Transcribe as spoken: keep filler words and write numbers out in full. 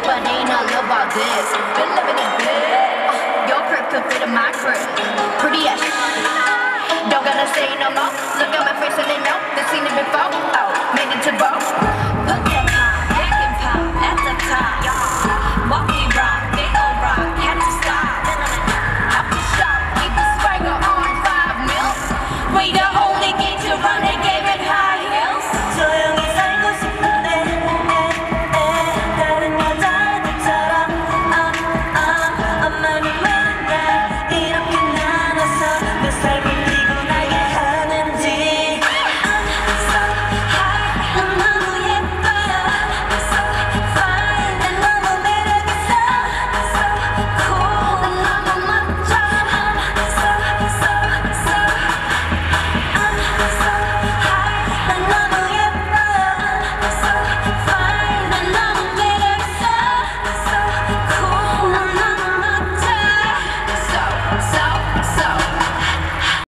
but ain't all about this. Been living it good. Uh, your crib could fit in my crib. Pretty as shit. Don't gotta say no more. Look at my face and they know. They seen it before. Oh, made it to both.